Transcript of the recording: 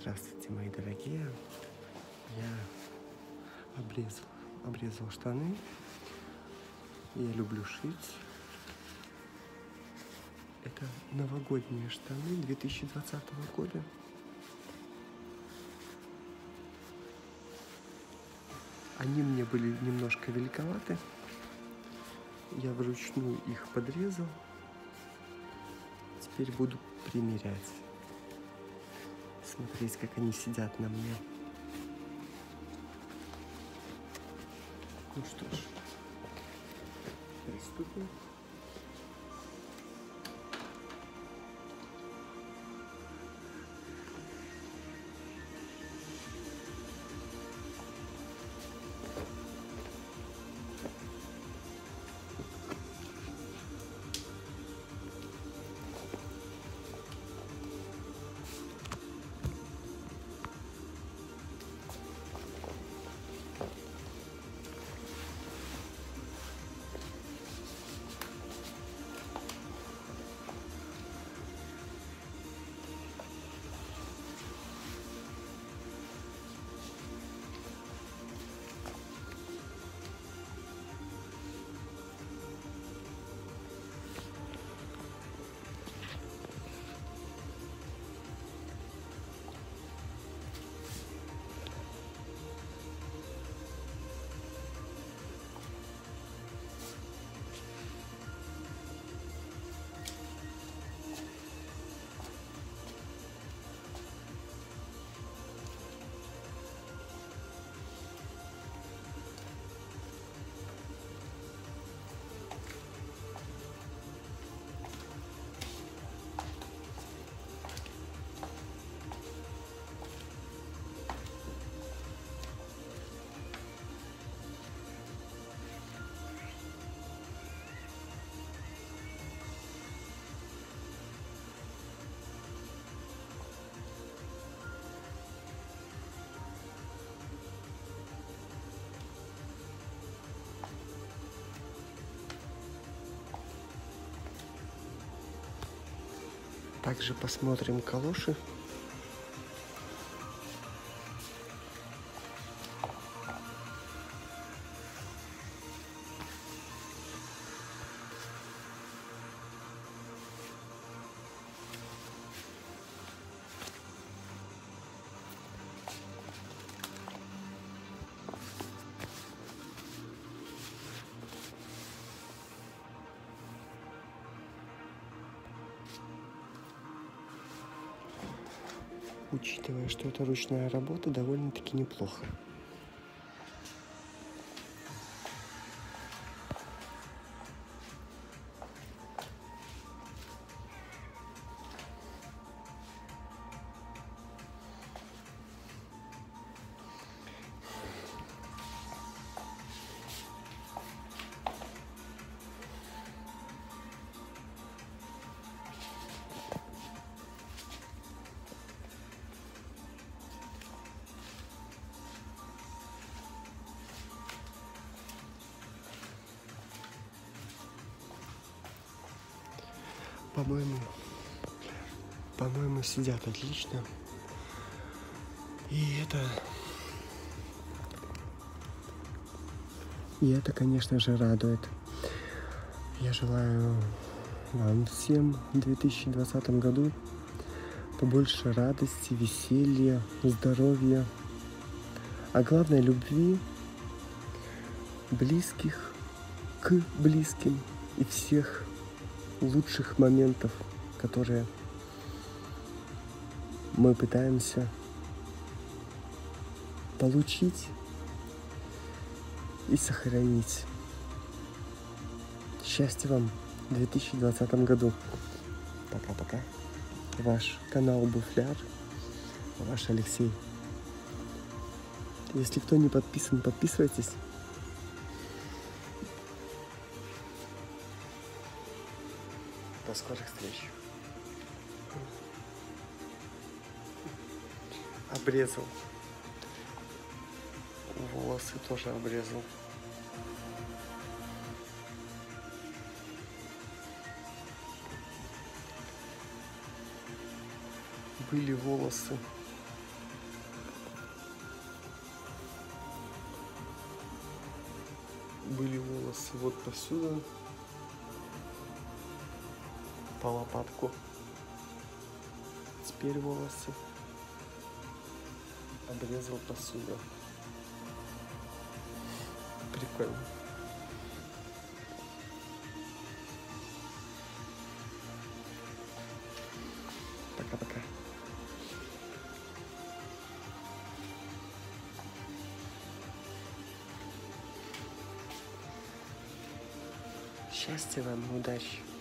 Здравствуйте, мои дорогие. Я обрезал штаны. Я люблю шить. Это новогодние штаны 2020 года. Они мне были немножко великоваты. Я вручную их подрезал. Теперь буду примерять. Смотреть, как они сидят на мне. Ну что ж, приступим. Также посмотрим калоши. Учитывая, что это ручная работа, довольно-таки неплохо. По-моему, сидят отлично. И это, конечно же, радует. Я желаю вам всем в 2020 году побольше радости, веселья, здоровья, а главное любви, близких к близким и всех лучших моментов, которые мы пытаемся получить и сохранить. Счастья вам в 2020 году. Пока-пока. Ваш канал Буфляр, ваш Алексей. Если кто не подписан, подписывайтесь. До скорых встреч. Обрезал. Волосы тоже обрезал. Были волосы Были волосы вот посюда, по лопатку. Теперь волосы обрезал посюда. Прикольно. Пока-пока. Счастья вам и удачи.